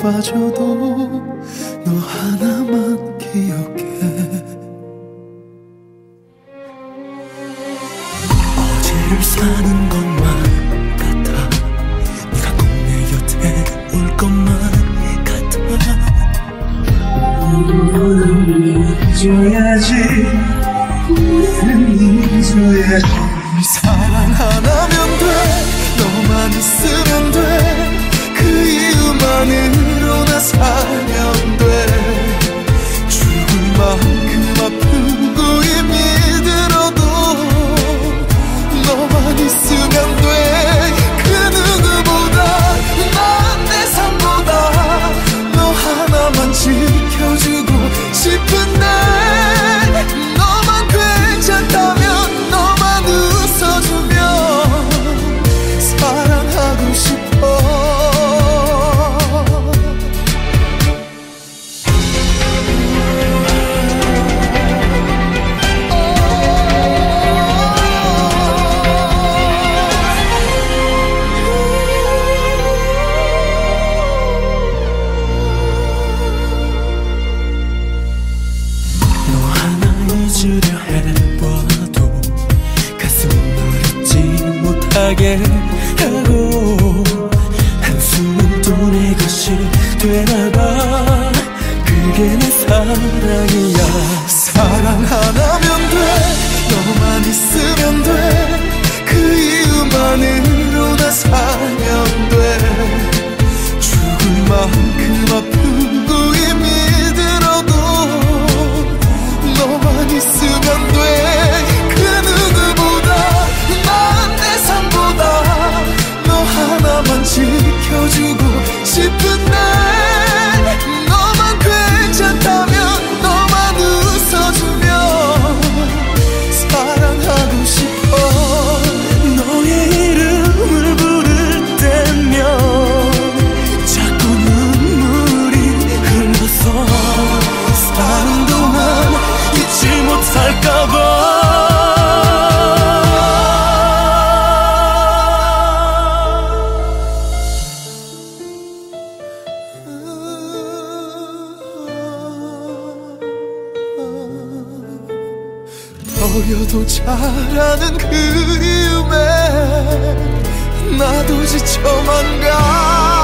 빠져도 너 하나만 기억해. 어제를 사는 것만 같아. 네가 꼭 내 곁에 올 것만 같아. 잊어야지, 잊어야지. 사랑하나면 돼, 너만 있으면 돼. 그 이유만으로 나 살면 돼. 죽을 만큼 아프고 힘이 들어도 너만 있으면 돼. 그 누구보다 난 내 삶보다 너 하나만 지켜주고 싶은데, 너만 괜찮다면 너만 웃어주면 사랑하고 싶어. 잊으려 해봐도 가슴 누르지 못하게 하고, 한숨은 또 내 것이 되나봐. 그게 내 사랑이야. 사랑하나면 돼, 너만 있으면 돼. 그 이유만으로 나 살면 돼. 죽을 만큼 아프고 힘이 들어도 너만 있으면 돼. 그 누구보다 난 내 삶보다 너 하나만 지켜주고 싶은데, 너만 괜찮다면 너만 웃어주면 사랑하고 싶어. 너의 이름을 부를 때면 자꾸 눈물이 흘러서 사는 동안 잊지 못할까봐. 버려도 잘하는 그리움에 나도 지쳐만 가.